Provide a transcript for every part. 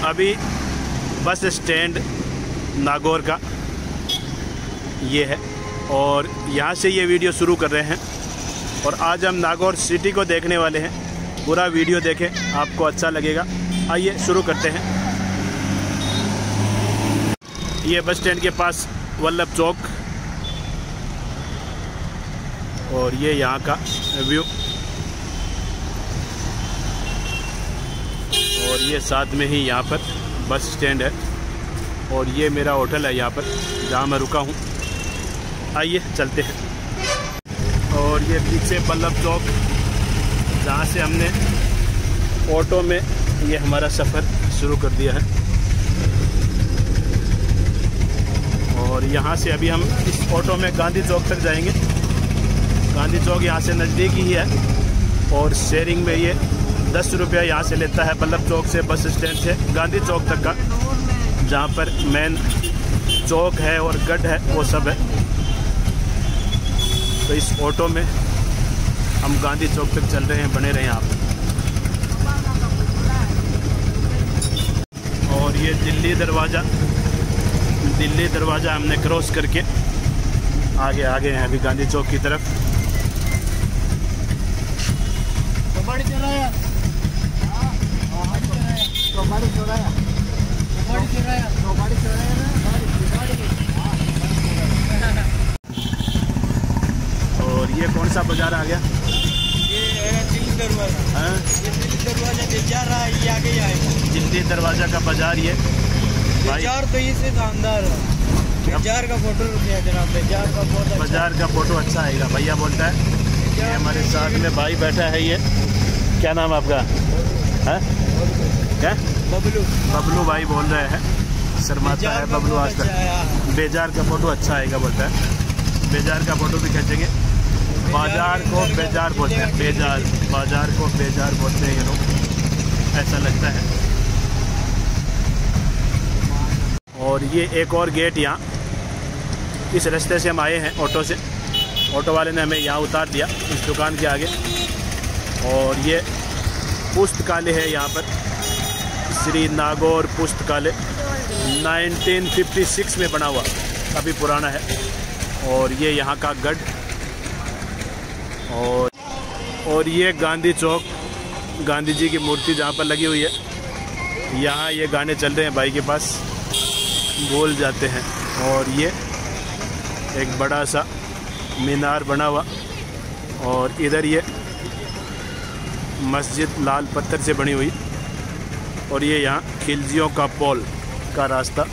अभी bus stand Nagaur का ये है और यहाँ से ये वीडियो शुरू कर रहे हैं और आज हम नागौर सिटी को देखने वाले हैं। पूरा वीडियो देखें, आपको अच्छा लगेगा। आइए शुरू करते हैं। ये बस स्टैंड के पास वल्लभ चौक और ये यहाँ का व्यू और ये साथ में ही यहाँ पर बस स्टैंड है और ये मेरा होटल है यहाँ पर जहाँ मैं रुका हूँ। आइए चलते हैं। और ये पीछे वल्लभ चौक जहाँ से हमने ऑटो में ये हमारा सफ़र शुरू कर दिया है और यहाँ से अभी हम इस ऑटो में गांधी चौक तक जाएंगे। गांधी चौक यहाँ से नज़दीक ही है और शेयरिंग में ये 10 रुपया यहाँ से लेता है वल्लभ चौक से, बस स्टैंड से गांधी चौक तक का, जहाँ पर मेन चौक है और गढ़ है वो सब है। तो इस ऑटो में हम गांधी चौक तक चल रहे हैं, बने रहें आप। और ये दिल्ली दरवाज़ा हमने क्रॉस करके आगे हैं अभी गांधी चौक की तरफ। और ये कौन सा बाजार आ गया? ये है दिल्ली दरवाजा। ये दिल्ली दरवाजा बाजार रहा, ये आगे ही आएगा। दिल्ली दरवाजा का बाजार ये बाजार तो ये से शानदार है। बाजार का फोटो रुकिया जनाब, बाजार का बहुत बाजार का फोटो अच्छा आएगा। भैया बोलता है ये हमारे साथ में भाई बैठा है। ये क्या नाम आपका है? क्या? बबलू भाई बोल रहे हैं, शर्माता है बबलू आज तक। बाजार का फोटो अच्छा आएगा बोलता है। बाजार का फोटो भी खींचेंगे। बाजार को बाजार बोलते हैं, बाजार को बाजार बोलते हैं ये लोग, ऐसा लगता है। और ये एक और गेट यहाँ, इस रास्ते से हम आए हैं ऑटो से। ऑटो वाले ने हमें यहाँ उतार दिया इस दुकान के आगे। और ये पुस्तकालय है यहाँ पर, श्री नागौर पुस्तकालय 1956 में बना हुआ, काफ़ी पुराना है। और ये यहाँ का गढ़ और ये गांधी चौक, गांधी जी की मूर्ति जहाँ पर लगी हुई है। यहाँ ये गाने चल रहे हैं भाई के पास, बोल जाते हैं। और ये एक बड़ा सा मीनार बना हुआ और इधर ये मस्जिद लाल पत्थर से बनी हुई और ये यहाँ खिलजियों का पोल का रास्ता।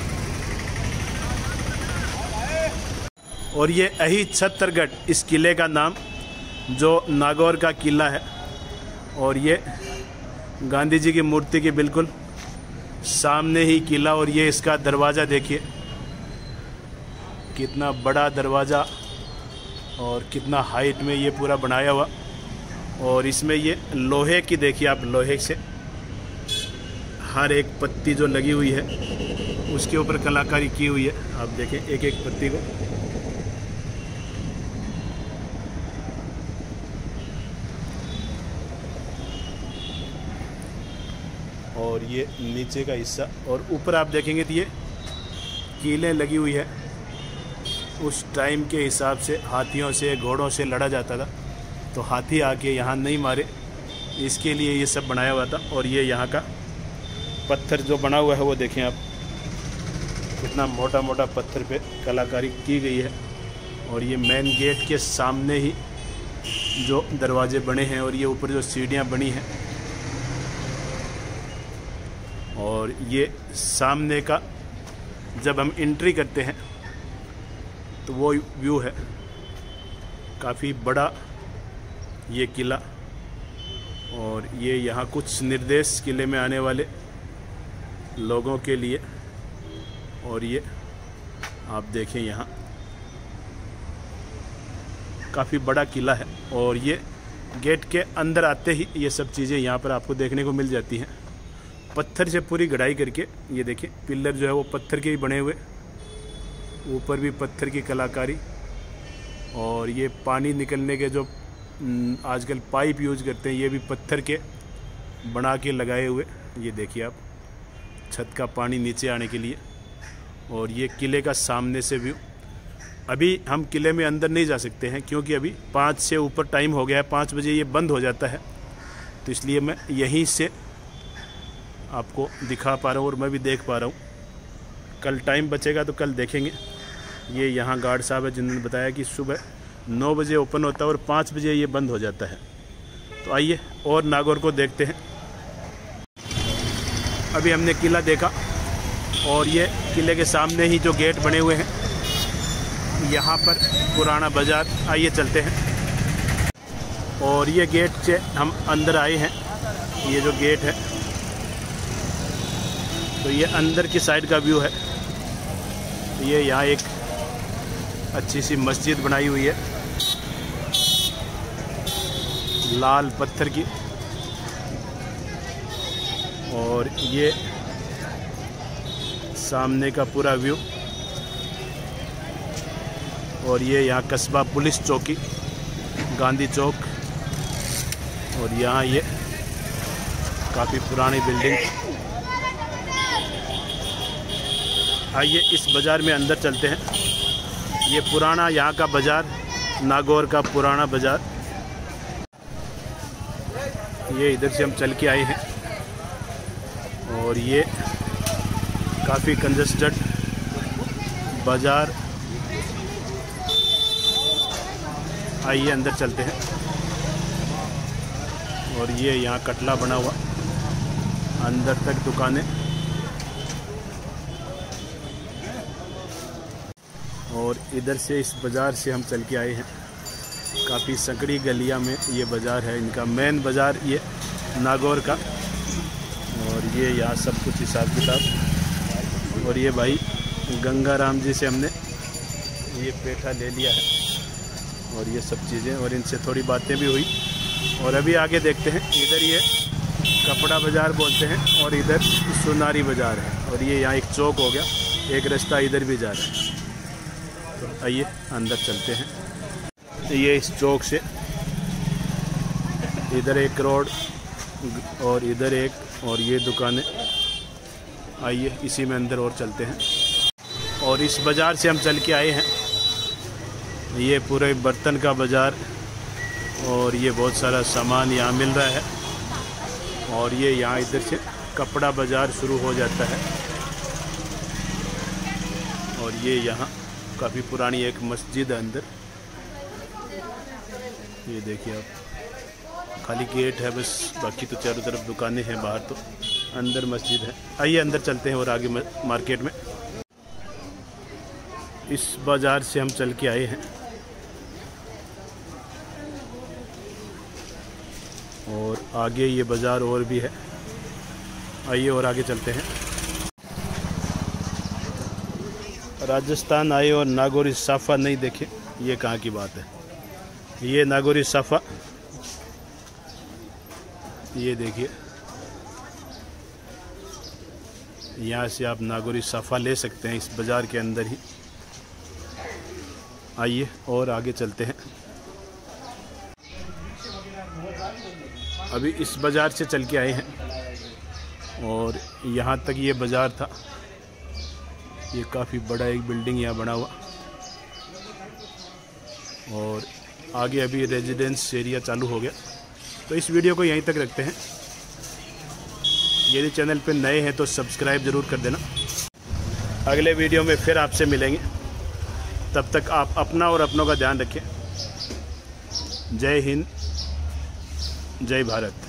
और ये अही छत्तरगढ़ इस किले का नाम, जो नागौर का किला है। और ये गांधी जी की मूर्ति के बिल्कुल सामने ही किला। और ये इसका दरवाज़ा देखिए, कितना बड़ा दरवाज़ा और कितना हाइट में ये पूरा बनाया हुआ। और इसमें ये लोहे की, देखिए आप, लोहे से हर एक पत्ती जो लगी हुई है उसके ऊपर कलाकारी की हुई है। आप देखें एक एक पत्ती को। और ये नीचे का हिस्सा और ऊपर आप देखेंगे तो ये कीलें लगी हुई है। उस टाइम के हिसाब से हाथियों से, घोड़ों से लड़ा जाता था, तो हाथी आके यहाँ नहीं मारे, इसके लिए ये सब बनाया हुआ था। और ये यहाँ का पत्थर जो बना हुआ है वो देखें आप, कितना मोटा मोटा पत्थर पे कलाकारी की गई है। और ये मेन गेट के सामने ही जो दरवाजे बने हैं और ये ऊपर जो सीढ़ियाँ बनी हैं और ये सामने का जब हम एंट्री करते हैं तो वो व्यू है। काफ़ी बड़ा ये किला और ये यहाँ कुछ निर्देश किले में आने वाले लोगों के लिए। और ये आप देखें यहाँ काफ़ी बड़ा किला है। और ये गेट के अंदर आते ही ये सब चीज़ें यहाँ पर आपको देखने को मिल जाती हैं। पत्थर से पूरी गढ़ाई करके, ये देखिए पिलर जो है वो पत्थर के ही बने हुए, ऊपर भी पत्थर की कलाकारी। और ये पानी निकलने के जो आजकल पाइप यूज करते हैं ये भी पत्थर के बना के लगाए हुए, ये देखिए आप। छत का पानी नीचे आने के लिए। और ये किले का सामने से व्यू। अभी हम किले में अंदर नहीं जा सकते हैं क्योंकि अभी 5 से ऊपर टाइम हो गया है, 5 बजे ये बंद हो जाता है, तो इसलिए मैं यहीं से आपको दिखा पा रहा हूँ और मैं भी देख पा रहा हूँ। कल टाइम बचेगा तो कल देखेंगे। ये यहाँ गार्ड साहब है जिन्होंने बताया कि सुबह 9 बजे ओपन होता है और 5 बजे ये बंद हो जाता है। तो आइए और नागौर को देखते हैं। अभी हमने किला देखा और ये किले के सामने ही जो गेट बने हुए हैं, यहाँ पर पुराना बाज़ार। आइए चलते हैं। और ये गेट से हम अंदर आए हैं। ये जो गेट है तो ये अंदर की साइड का व्यू है। ये यहाँ एक अच्छी सी मस्जिद बनाई हुई है लाल पत्थर की। और ये सामने का पूरा व्यू। और ये यहाँ कस्बा पुलिस चौकी, गांधी चौक। और यहाँ ये काफ़ी पुरानी बिल्डिंग। आइए इस बाज़ार में अंदर चलते हैं। ये पुराना यहाँ का बाज़ार, नागौर का पुराना बाज़ार। ये इधर से हम चल के आए हैं और ये काफ़ी कंजस्टेड बाज़ार। आइए अंदर चलते हैं। और ये यहाँ कटला बना हुआ, अंदर तक दुकानें। और इधर से इस बाज़ार से हम चल के आए हैं। काफ़ी संकड़ी गलियां में ये बाज़ार है, इनका मेन बाज़ार ये नागौर का। और ये यहाँ सब कुछ हिसाब किताब। और ये भाई गंगाराम जी से हमने ये पेठा ले लिया है और ये सब चीज़ें, और इनसे थोड़ी बातें भी हुई। और अभी आगे देखते हैं। इधर ये कपड़ा बाज़ार बोलते हैं और इधर सोनारी बाज़ार है। और ये यहाँ एक चौक हो गया, एक रास्ता इधर भी जा रहा है। तो आइए अंदर चलते हैं। ये इस चौक से इधर एक रोड और इधर एक, और ये दुकानें। आइए इसी में अंदर और चलते हैं। और इस बाज़ार से हम चल के आए हैं। ये पूरे बर्तन का बाज़ार और ये बहुत सारा सामान यहाँ मिल रहा है। और ये यहाँ इधर से कपड़ा बाज़ार शुरू हो जाता है। और ये यहाँ काफ़ी पुरानी एक मस्जिद है अंदर। ये देखिए आप, खाली गेट है बस, बाकी तो चारों तरफ दुकानें हैं, बाहर तो अंदर मस्जिद है। आइए अंदर चलते हैं और आगे मार्केट में। इस बाज़ार से हम चल के आए हैं और आगे ये बाज़ार और भी है। आइए और आगे चलते हैं। राजस्थान आए और नागौरी साफ़ा नहीं देखे, ये कहाँ की बात है। ये नागौरी साफ़ा, ये देखिए, यहाँ से आप नागौरी साफ़ा ले सकते हैं इस बाज़ार के अंदर ही। आइए और आगे चलते हैं। अभी इस बाज़ार से चल के आए हैं और यहाँ तक ये बाज़ार था। ये काफ़ी बड़ा एक बिल्डिंग यहाँ बना हुआ। और आगे अभी रेजिडेंस एरिया चालू हो गया। तो इस वीडियो को यहीं तक रखते हैं। यदि चैनल पे नए हैं तो सब्सक्राइब ज़रूर कर देना। अगले वीडियो में फिर आपसे मिलेंगे। तब तक आप अपना और अपनों का ध्यान रखें। जय हिंद, जय भारत।